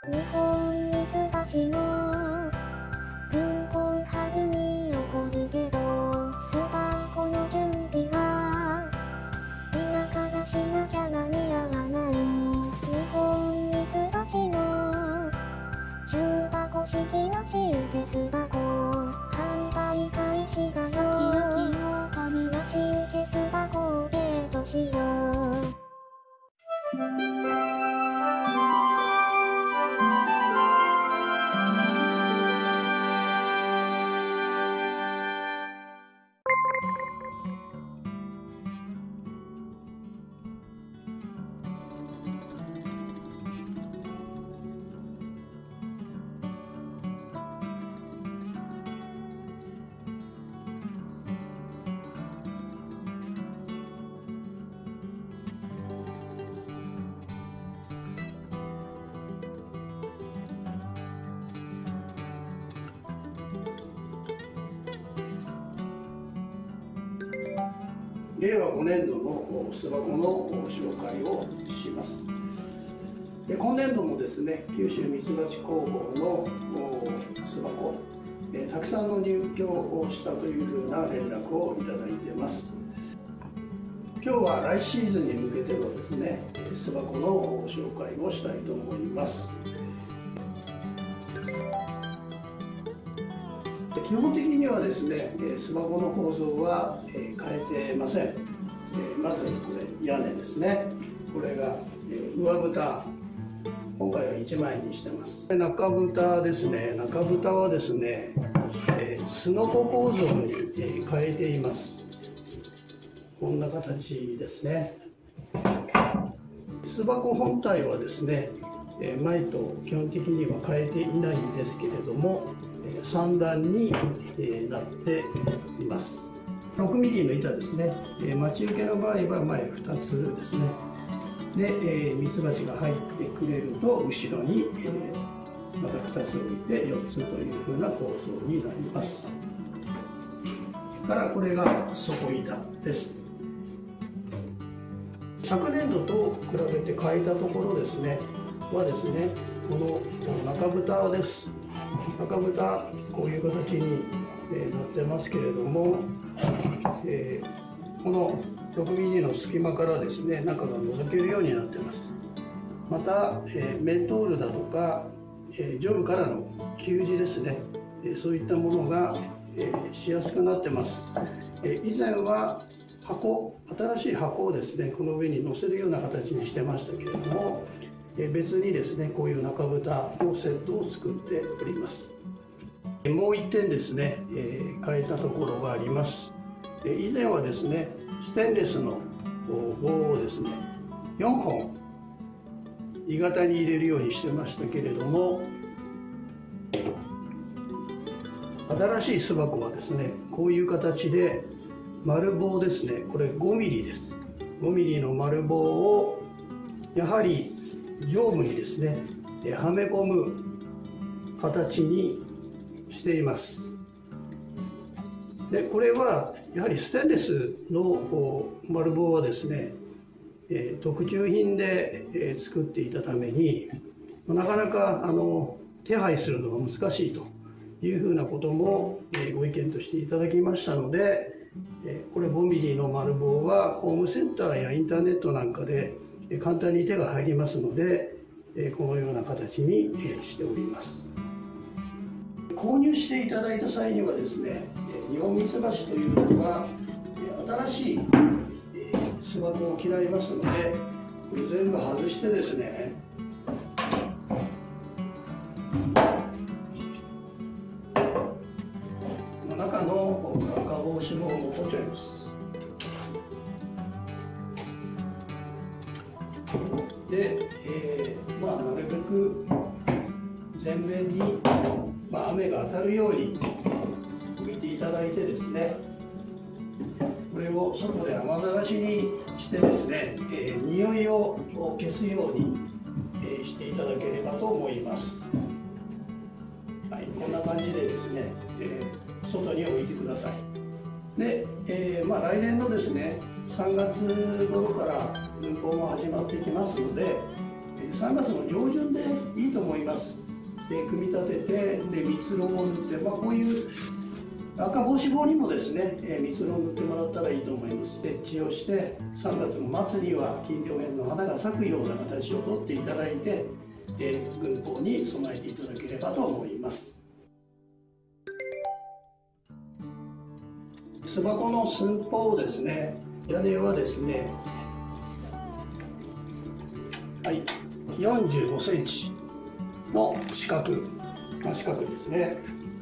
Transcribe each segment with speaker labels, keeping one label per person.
Speaker 1: 日本ミツバチの文法春に起こるけど、巣箱の準備は今からしなきゃ間に合わない。日本ミツバチの重箱式のチウケ巣箱販売開始だよ。キヨキヨカミのチウケ巣箱をゲットしよう。
Speaker 2: 令和5年度の巣箱の紹介をします。今年度もですね、九州ミツバチ工房の巣箱、たくさんの入居をしたというふうな連絡をいただいています。今日は来シーズンに向けてのですね、巣箱の紹介をしたいと思います。基本的にはですね、巣箱の構造は変えてません。まずこれ屋根ですね。これが上蓋、今回は1枚にしてます。中蓋ですね。中蓋はですね、すのこ構造に変えています。こんな形ですね。巣箱本体はですね、前と基本的には変えていないんですけれども、3段になっています。6ミリの板ですね。待ち受けの場合は前2つですね。で、ミツバチが入ってくれると後ろにまた2つ置いて4つというふうな構造になります。からこれが底板です。昨年度と比べて変えたところですねはですね、この中蓋です。中蓋、こういう形になってますけれども、この6ミリの隙間からですね、中が覗けるようになってます。また、メントールだとか、上部からの給仕ですね、そういったものがしやすくなってます。以前は新しい箱をですね、この上に乗せるような形にしてましたけれども、別にですね、こういう中蓋のセットを作っております。もう1点ですね、変えたところがあります。以前はですね、ステンレスの棒をですね、4本鋳型に入れるようにしてましたけれども、新しい巣箱はですね、こういう形で丸棒ですね、これ5ミリです。5ミリの丸棒をやはり上部にですね、はめ込む形にしています。で、これはやはりステンレスの丸棒はですね、特注品で作っていたためになかなか手配するのが難しいというふうなこともご意見としていただきましたので、これ5ミリの丸棒はホームセンターやインターネットなんかで簡単に手が入りますので、このような形にしております。購入していただいた際にはですね、ニホンミツバチというのは新しい巣箱を嫌いますので、これ全部外してですね、中の落下防止も取っちゃいます。で、なるべく全面に、雨が当たるように置いていただいてですね、これを外で雨ざらしにしてですね、匂いを消すようにしていただければと思います。はい、こんな感じでですね、外に置いてください。で、来年のですね、3月頃から運行も始まってきますので、 3月の上旬でいいと思います。組み立てて、で蜜ろうを塗って、こういう赤帽子棒にもですね、蜜ろうを塗ってもらったらいいと思います。設置をして、3月の末には金龍園の花が咲くような形をとっていただいて、軍法に備えていただければと思います。巣箱の寸法をですね、屋根はですね、はい、45センチの四角ですね。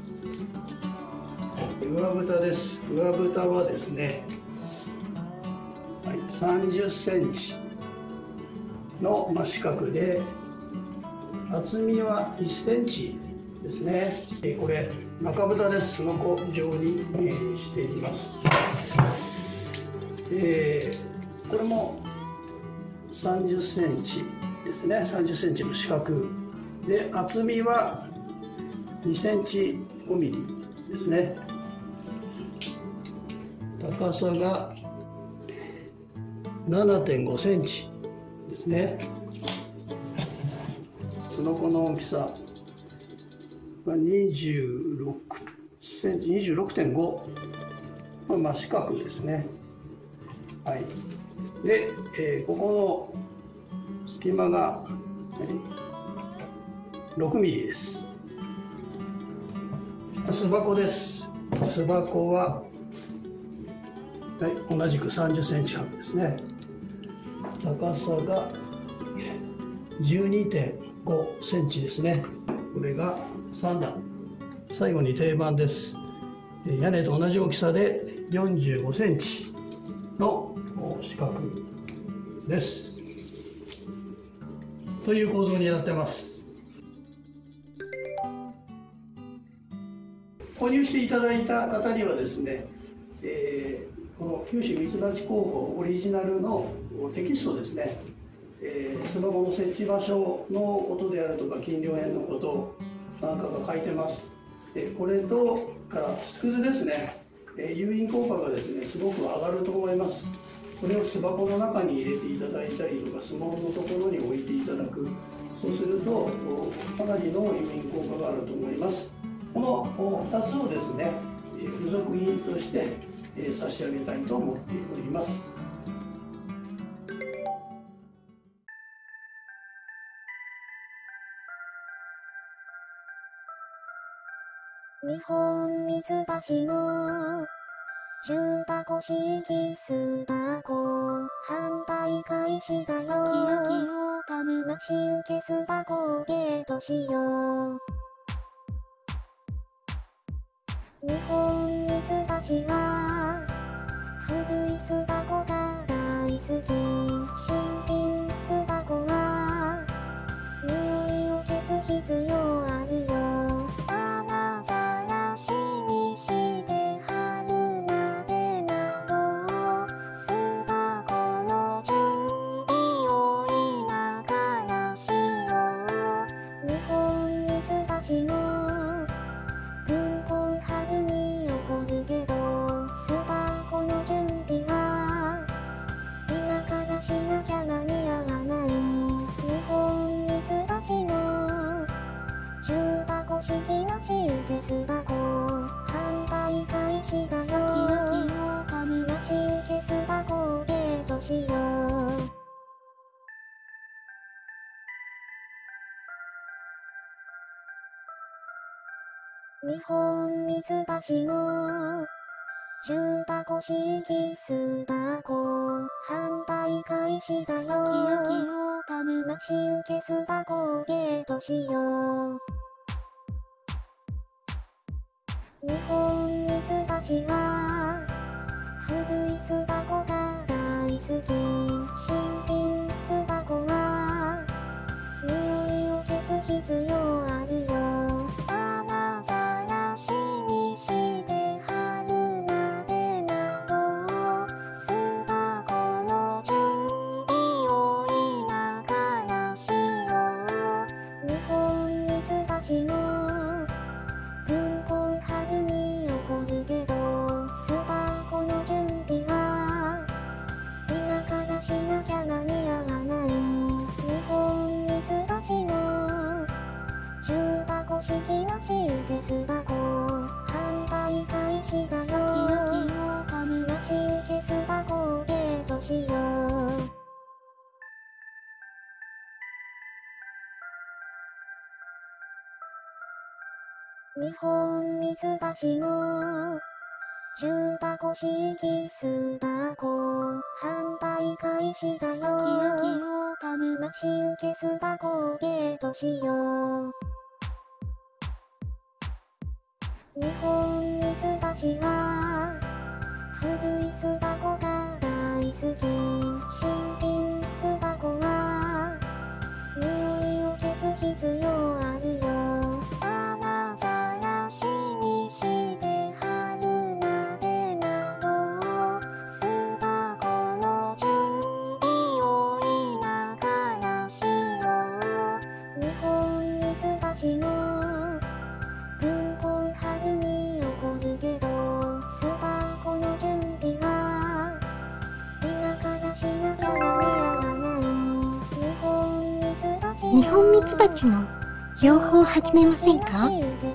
Speaker 2: 上蓋です。上蓋はですね、はい、30センチの四角で、厚みは1センチですね。これ中蓋です。すのこ状にしています。これも30センチですね。30センチの四角で、厚みは2センチ5ミリですね。高さが 7.5 センチですね。すのこの大きさが26センチ、26.5、真四角ですね。はい。で、ここの隙間が、6ミリです。巣箱です。巣箱は、はい、同じく30センチ幅ですね。高さが 12.5 センチですね。これが3段。最後に定番です。屋根と同じ大きさで45センチの四角です。という構造になってます。購入していただいた方にはですね、この九州ミツバチ工房オリジナルのテキストですね、巣箱の設置場所のことであるとか金龍園のことなんかが書いてます。これとから巣くずですね、誘引効果がですねすごく上がると思います。これを巣箱の中に入れていただいたりとか、スモールのところに置いていただく。そうするとかなりの誘引効果があると思います。この2つをですね付属品として差し上げたいと思っております。
Speaker 1: 日本ミツバチの重箱式巣箱販売開始だよ。キヨキヨカムなし受け巣箱をゲットしよう。日本ミツバチは古い巣箱が大好き。新品巣箱は匂いを消す必要あるよ。穴ざらしにして貼るまでなど、巣箱の準備を今からしよう。日本ミツバチの軍法春に起こるけど、巣箱の準備は今からしなきゃ間に合わない。日本ミツバチの重箱式なし受け巣箱販売開始だよ。キヨキヨカムなし受け巣箱をゲットしよう。日本ミツバチの重箱式巣箱販売開始だよ。キヨキヨカムなし受け巣箱をゲットしよう。日本ミツバチは古い巣箱が大好き。新品巣箱は匂いを消す必要あるよ。穴ざらしにして貼るまでなど、巣箱の準備を今からしよう。日本ミツバチの軍法春に起こるけど、巣箱の準備は今からしなきゃ間に合わない。日本ミ箱式のシウケ巣箱販売開始だよ。キヨキオカムのシウケ巣箱をゲットしよう。日本ミツバチの重箱式巣箱販売開始だよ。キヨキオカムのシウケ巣箱をゲットしよう。日本ミツバチは古い巣箱が大好き。新品巣箱は匂いを消す必要あるよ。泡ざらしにして貼るまでなど巣箱の準備を今からしよう。日本ミツバチの文庫春に起こるけど巣箱の準備は今からしなきゃ間に合わない。
Speaker 3: 日本ミツバチの養蜂を始めませんか？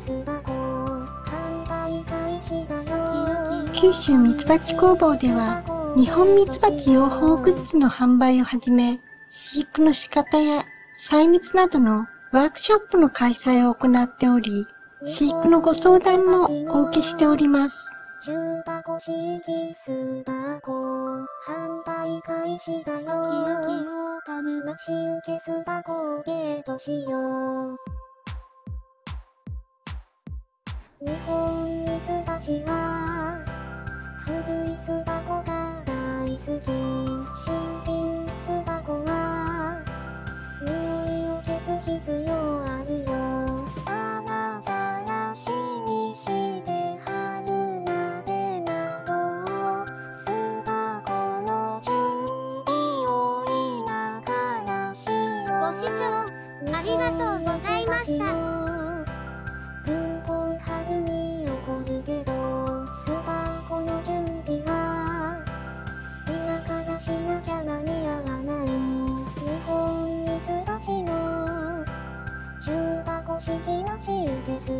Speaker 3: 九州ミツバチ工房では日本ミツバチ養蜂グッズの販売をはじめ、飼育の仕方や細密などのワークショップの開催を行っており、飼育のご相談もお受けしております。
Speaker 1: 重箱式巣箱販売開始だよ。キヨキオカムのシウケ巣箱をゲットしよう。日本ミツバチは古い巣箱が大好き。新品巣箱は匂いを消す必要あるよ。泡ざらしにして貼るまでなど巣箱の準備を今からしよう。
Speaker 4: ご視聴ありがとうございました。
Speaker 1: 文庫春に起こるけど巣箱の準備は今からしなきゃ間に合わない。日本ミツバチの重箱式のシウケ巣